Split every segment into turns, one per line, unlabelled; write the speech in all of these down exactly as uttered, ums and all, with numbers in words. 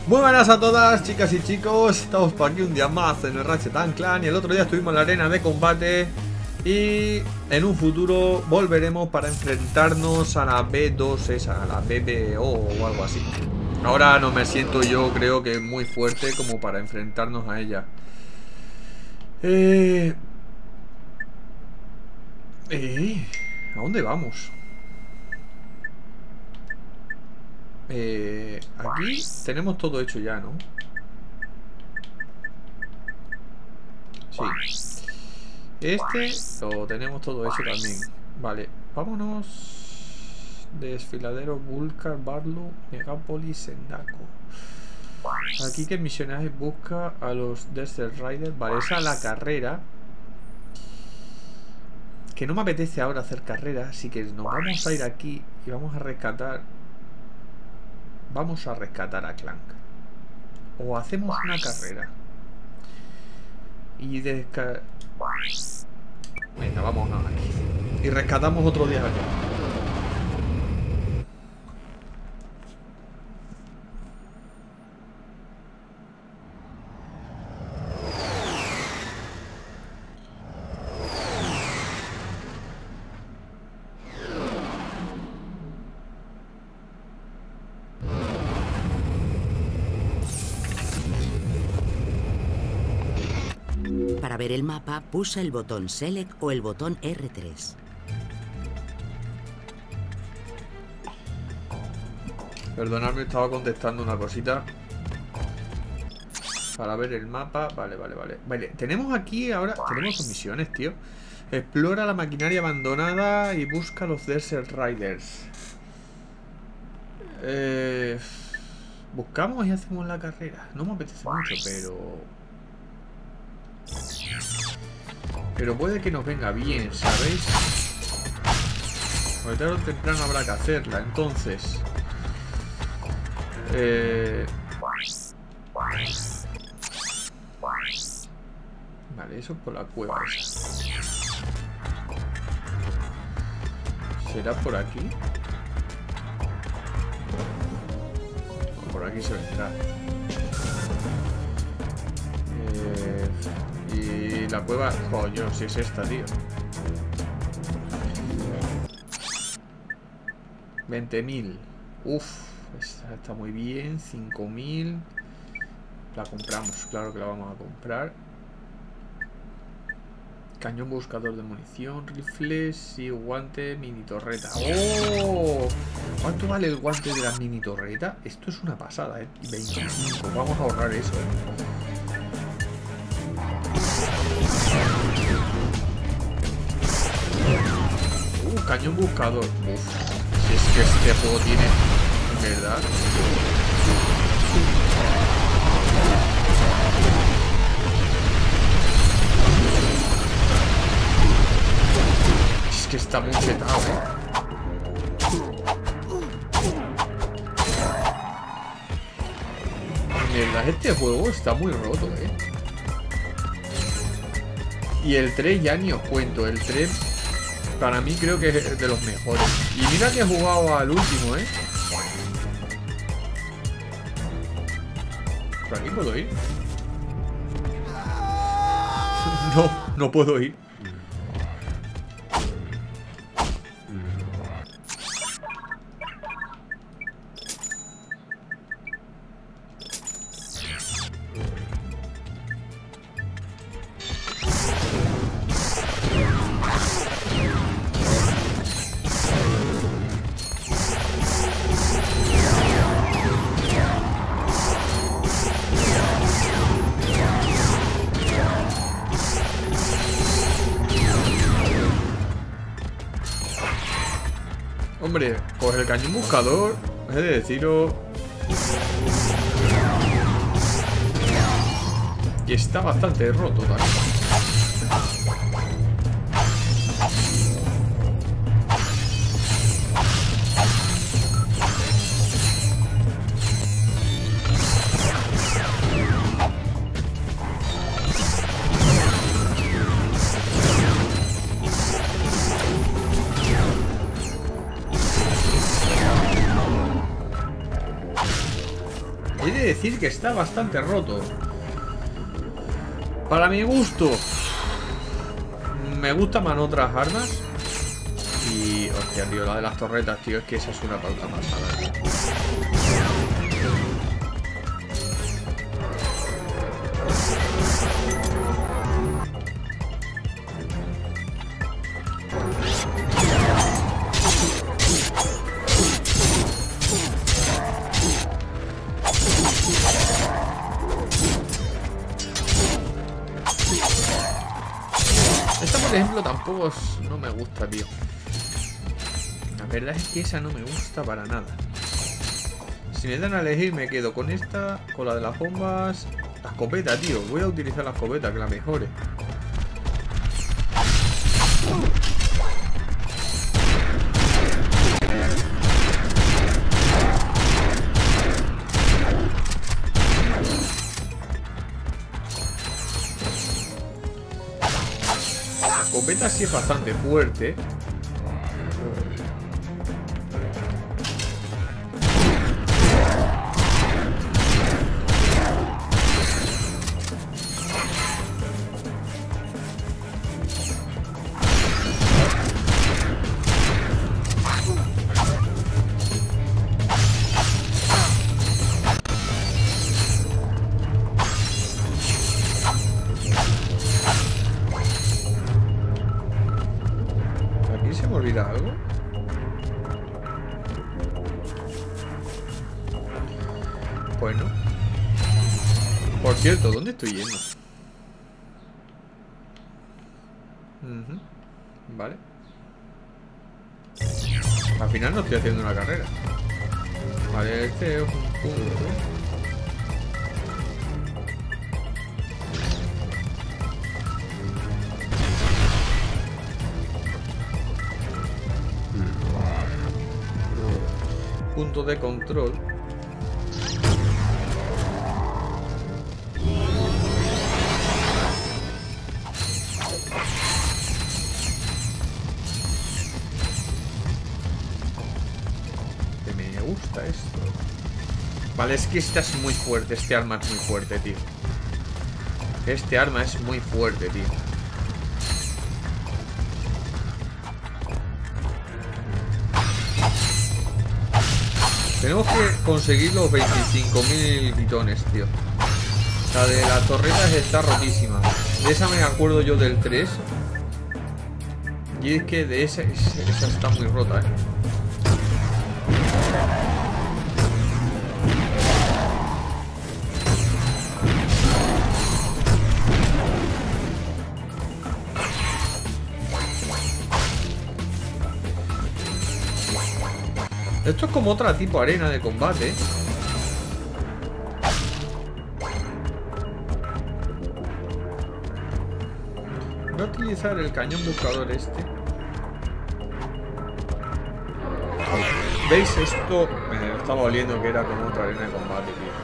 Muy buenas a todas, chicas y chicos. Estamos por aquí un día más en el Ratchet and Clank. Y el otro día estuvimos en la arena de combate. Y en un futuro volveremos para enfrentarnos a la B dos esa, a la B B O o algo así. Ahora no me siento yo, creo que muy fuerte como para enfrentarnos a ella. Eh... Eh... ¿A dónde vamos? Eh, aquí tenemos todo hecho ya, ¿no? Sí. Este lo tenemos todo hecho también. Vale, vámonos. Desfiladero, Vulcar, Barlow, Megapolis, Sendako. Aquí que misionaje busca a los Desert Riders. Vale, esa es la carrera. Que no me apetece ahora hacer carrera, así que nos vamos a ir aquí y vamos a rescatar. Vamos a rescatar a Clank. O hacemos una carrera. Y desca... Venga, vamos aquí. Y rescatamos otro día aquí.
Para ver el mapa, pulsa el botón Select o el botón R tres.
Perdonadme, estaba contestando una cosita. Para ver el mapa. Vale, vale, vale. Vale, tenemos aquí ahora... Tenemos dos misiones, tío. Explora la maquinaria abandonada y busca a los Desert Riders. Eh... Buscamos y hacemos la carrera. No me apetece mucho, pero... Pero puede que nos venga bien, ¿sabéis? Porque tarde o temprano habrá que hacerla, entonces... Eh... Vale, eso es por la cueva esa. ¿Será por aquí? No, por aquí se vendrá. Eh... Y la cueva... Coño, si es esta, tío. veinte mil. Uf, esta está muy bien. cinco mil. La compramos, claro que la vamos a comprar. Cañón buscador de munición, rifles y guante mini torreta. ¡Oh! ¿Cuánto vale el guante de la mini torreta? Esto es una pasada, ¿eh? veinticinco. Vamos a ahorrar eso, ¿eh? Uh, cañón buscador. Uf, si es que este juego tiene, ¿verdad? Es que está muy chetado, ¿eh? En verdad, este juego está muy roto, ¿eh? Y el tres ya ni os cuento. El tres para mí creo que es de los mejores. Y mira que he jugado al último, ¿eh? ¿Por aquí puedo ir? No, no puedo ir. Hombre, pues el cañón buscador, he de deciros, y está bastante roto también. decir que está bastante roto. Para mi gusto, me gustan más otras armas. Y, hostia, tío, la de las torretas, tío, es que esa es una pauta pasada. Esta, por ejemplo, tampoco es, no me gusta, tío. La verdad es que esa no me gusta para nada. Si me dan a elegir, me quedo con esta, con la de las bombas. La escopeta, tío. Voy a utilizar la escopeta, que la mejore. La escopeta sí es bastante fuerte. ¿Se me olvida algo? Pues no. Por cierto, ¿dónde estoy yendo? Uh-huh. Vale. Al final no estoy haciendo una carrera. Vale, este es un punto. Punto de control. Que me gusta esto. Vale, es que esta es muy fuerte. Este arma es muy fuerte, tío. Este arma es muy fuerte, tío. Tenemos que conseguir los veinticinco mil bitones, tío. La de las torretas está rotísima. De esa me acuerdo yo del tres. Y es que de esa, esa está muy rota, eh. Esto es como otra tipo arena de combate. Voy a utilizar el cañón buscador este. ¿Veis? Esto me estaba oliendo que era como otra arena de combate, tío.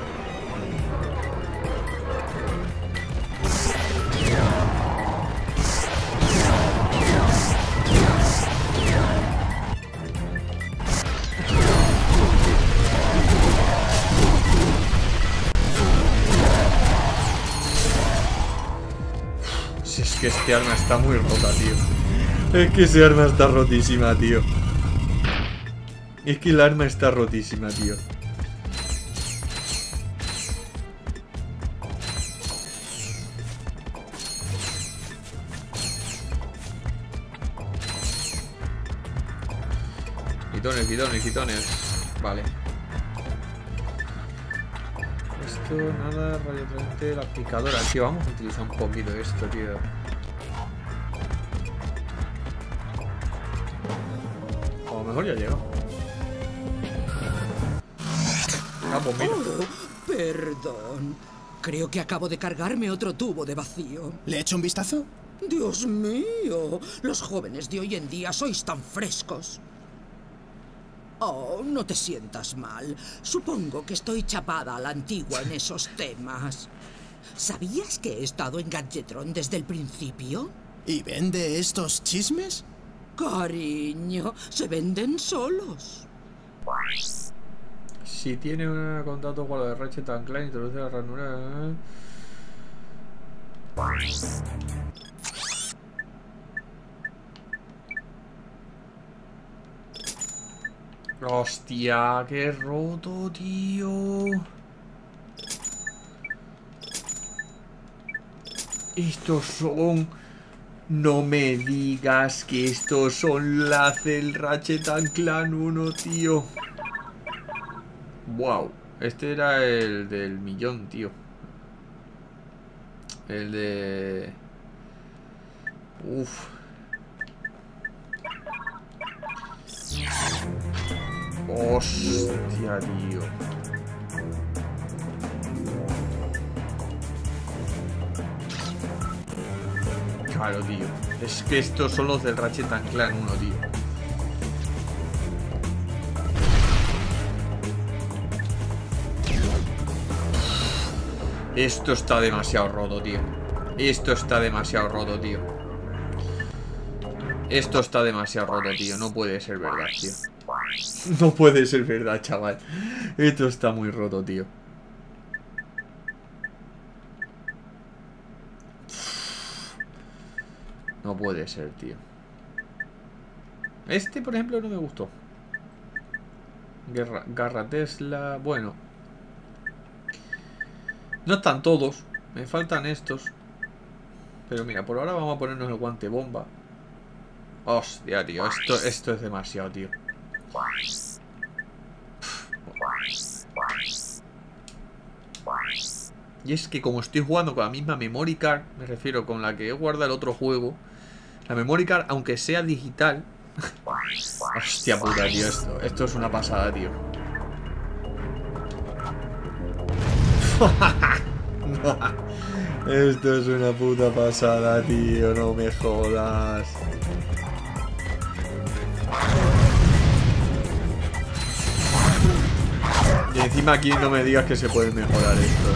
Es que este arma está muy rota, tío. Es que ese arma está rotísima, tío. Es que el arma está rotísima, tío. Bitones, bitones, bitones. Vale. Esto, nada, radiotrente, la picadora. Tío, vamos a utilizar un poquito esto, tío. O a lo mejor ya llega. Ah, pues mira.
Oh, perdón. Creo que acabo de cargarme otro tubo de vacío.
¿Le echo un vistazo?
Dios mío, los jóvenes de hoy en día sois tan frescos. Oh, no te sientas mal. Supongo que estoy chapada a la antigua en esos temas. ¿Sabías que he estado en Gadgetron desde el principio?
¿Y vende estos chismes?
Cariño, se venden solos.
Si tiene un contacto con lo de Ratchet and Clank, introduce la ranura. Hostia, qué roto, tío. Estos son... No me digas que estos son las del Ratchet and Clank uno, tío. Wow. Este era el del millón, tío. El de... Uf. Hostia, tío. Claro, tío. Es que estos son los del Ratchet and Clank uno, tío. Esto está demasiado roto, tío. Esto está demasiado roto, tío. Esto está demasiado roto, tío. No puede ser verdad, tío. No puede ser verdad, chaval. Esto está muy roto, tío. No puede ser, tío. Este, por ejemplo, no me gustó. Guerra, Garra Tesla. Bueno. No están todos. Me faltan estos. Pero mira, por ahora vamos a ponernos el guante bomba. Hostia, tío. Esto, esto es demasiado, tío. Y es que como estoy jugando con la misma memory card, me refiero con la que he guardado el otro juego, la memory card, aunque sea digital... Hostia puta, tío, esto, esto es una pasada, tío. Esto es una puta pasada, tío, no me jodas. Y encima aquí no me digas que se puede mejorar esto.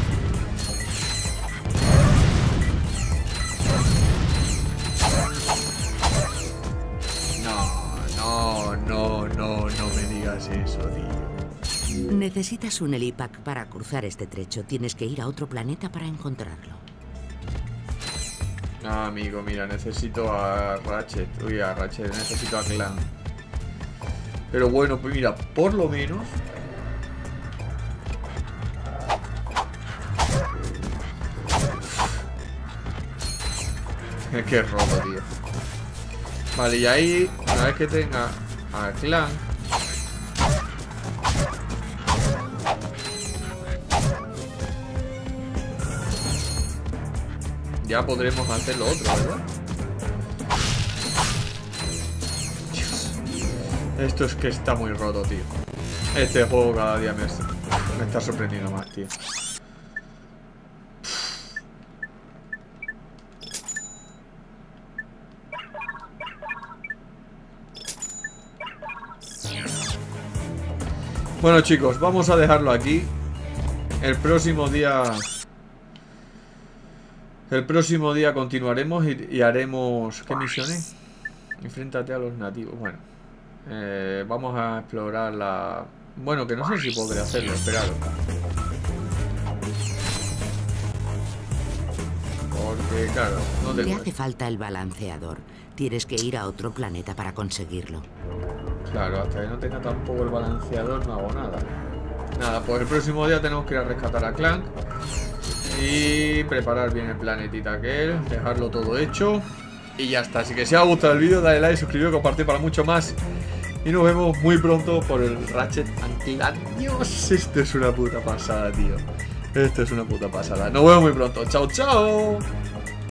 No, no, no, no, no me digas eso, tío.
Necesitas un helipack para cruzar este trecho. Tienes que ir a otro planeta para encontrarlo.
No, amigo, mira, necesito a Ratchet. Uy, a Ratchet, necesito a Clank. Pero bueno, pues mira, por lo menos... Qué robo, tío. Vale, y ahí, una vez que tenga a Clank, ya podremos hacer lo otro, ¿verdad? Dios. Esto es que está muy roto, tío. Este juego cada día me, me está sorprendiendo más, tío. Bueno, chicos, vamos a dejarlo aquí. El próximo día... El próximo día continuaremos y, y haremos... ¿Qué misiones? Enfréntate a los nativos. Bueno, eh, vamos a explorar la... Bueno, que no sé si podré hacerlo, esperad. Porque, claro, no
Te
tengo...
hace falta el balanceador. Tienes que ir a otro planeta para conseguirlo.
Claro, hasta que no tenga tampoco el balanceador no hago nada. Nada, pues el próximo día tenemos que ir a rescatar a Clank y preparar bien el planetita aquel, dejarlo todo hecho y ya está. Así que si os ha gustado el vídeo, dale like, suscribiros, compartir para mucho más y nos vemos muy pronto por el Ratchet and Clank. Dios, esto es una puta pasada, tío. Esto es una puta pasada. Nos vemos muy pronto. Chao, chao.